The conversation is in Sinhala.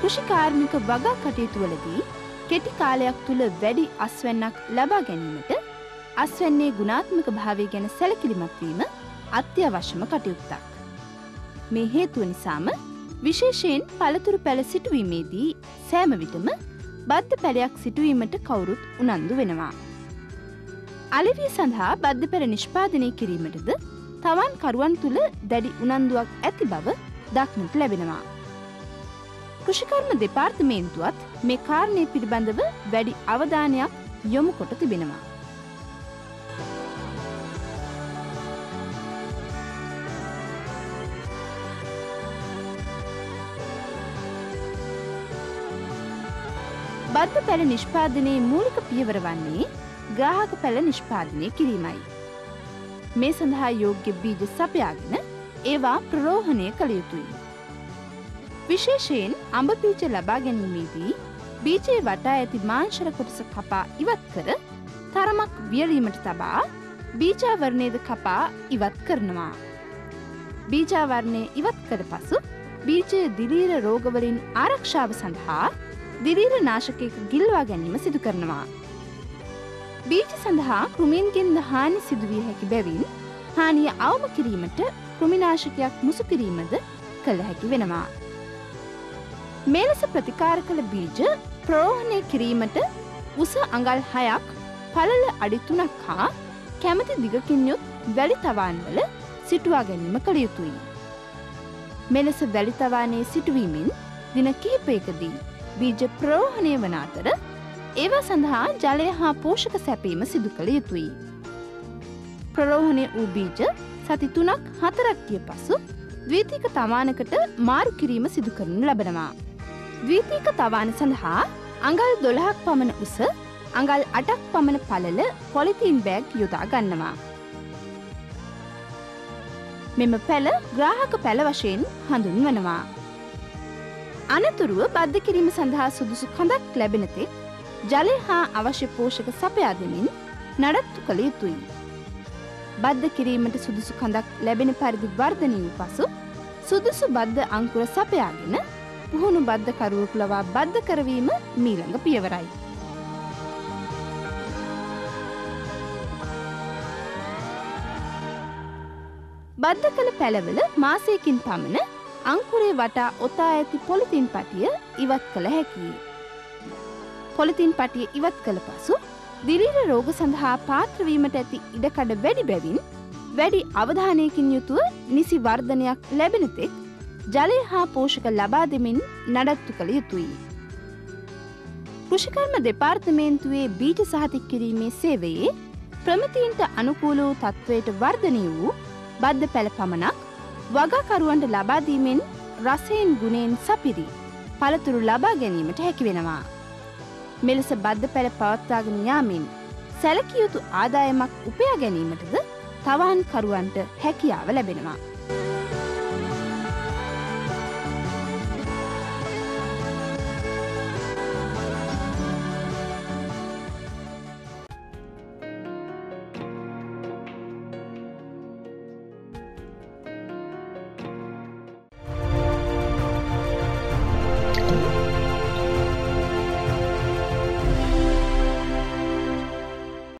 කෘෂි කාර්මික වගා කටයුතුවලදී කෙටි කාලයක් තුල වැඩි අස්වැන්නක් ලබා ගැනීමට අස්වැන්නේ ගුණාත්මක භාවය ගැන සැලකිලිමත් වීම අත්‍යවශ්‍යම කටයුත්තක්. මේ හේතුව නිසාම විශේෂයෙන් පළතුරු පැල සිටුවීමේදී සෑම විටම බද්ද පැලයක් සිටුවීමට කවුරුත් උනන්දු වෙනවා. අලෙවිය සඳහා බද්ද පැල නිෂ්පාදනය කිරීමටද තවන් කරුවන් තුල දැඩි උනන්දුවක් ඇති බව දක්නට ලැබෙනවා. කෘෂිකර්ම දෙපාර්තමේන්තුවත් මේ කාරණය පිළිබඳව වැඩි අවධානයක් යොමු කොට තිබෙනවා. බද්ද පැල නිෂ්පාදනයේ මූලික පියවර වන්නේ ග්‍රාහක පැල නිෂ්පාදනය කිරීමයි. මේ සඳහා යෝග්‍ය බීජ සපයාගෙන ඒවා ප්‍රරෝහණය කළ යුතුයි. විශේෂයෙන් අඹ බීජ ලබා ගැනීමේදී බීජයේ වටා ඇති මාංශර කොටස කපා ඉවත් කර තරමක් වියලීමට තබා බීජාවරණයද කපා ඉවත් කරනවා. බීජාවරණය ඉවත් කළ පසු බීජය දිලීර රෝගවලින් ආරක්ෂාව සඳහා දිලීර නාශකයක ගිල්වා ගැනීම සිදු කරනවා. බීජ සඳහා කෘමීන්ගෙන් හානි සිදුවිය හැකි බැවින් හානිය අවම කිරීමට කෘමිනාශකයක් මුසු කිරීමද කළ හැකි වෙනවා. මේ ලෙස ප්‍රතිකාර කළ බීජ ප්‍රෝහණය කිරීමට උස අඟල් 6ක් පළල අඩි 3ක් හා කැමති දිගකින් යුත් වැලි තවාන්වල සිටුවා ගැනීම කළ යුතුයි. මෙලෙස වැලි තවානේ සිටුවීමෙන් දින කිහිපයකදී බීජ ප්‍රෝහණය වන අතර ඒවා සඳහා ජලය හා පෝෂක සැපීම සිදු කළ යුතුයි. ප්‍රරෝහණය වූ බීජ සති 3-4ක් ගිය පසු ද්විතීක තවානකට මාරු කිරීම සිදු කරනු ලබනවා. ද්විතීක තවාන සඳහා අඟල් 12ක් පමණ උස අඟල් 8ක් පමණ පළල පොලිතීන් බෑග් යොදා ගන්නවා. මෙම පැල ග්‍රාහක පැල වශයෙන් හඳුන්වනවා. අනතුරුව බද්ධ කිරීම සඳහා සුදුසු කඳක් ලැබෙන තෙක් ජලය හා අවශ්‍ය පෝෂක සපයා දෙමින් නඩත්තු කළ යුතුයි. බද්ධ කිරීමට සුදුසු කඳක් ලැබෙන පරිදි වර්ධනය වූ පසු සුදුසු බද්ධ අංකුර සපයාගෙන පුහුණු බද්ධ කරුවෙකු ලවා බද්ධ කරවීම මීළඟ පියවරයි. බද්ධ කළ පැලවල මාසයකින් පමණ අංකුරේ වටා ඔතා ඇති පොලිතින් පටිය ඉවත් කළ හැකියි. පොලිතින් පටිය ඉවත් කළ පසු දිලීර රෝග සඳහා පාත්‍ර වීමට ඇති ඉඩකඩ වැඩි බැවින් වැඩි අවධානයකින් යුතුව නිසි වර්ධනයක් ලැබෙන තෙක් ජලය හා පෝෂක ලබා දෙමින් නඩත්තු කළ යුතුයි. කෘෂිකර්ම දෙපාර්තමේන්තුවේ බීජ සහතික කිරීමේ සේවයේ ප්‍රමිතීන්ට අනුකූල වූ තත්ත්වයට වර්ධනය වූ බද්ධ පැල පමණක් වගාකරුවන්ට ලබා දීමෙන් රසයෙන් ගුණයෙන් සපිරි පළතුරු ලබා ගැනීමට හැකි වෙනවා. මෙලෙස බද්ධ පැල පවත්වාගෙන යාමෙන් සැලකිය යුතු ආදායමක් උපයා ගැනීමටද තවන් කරුවන්ට හැකියාව ලැබෙනවා.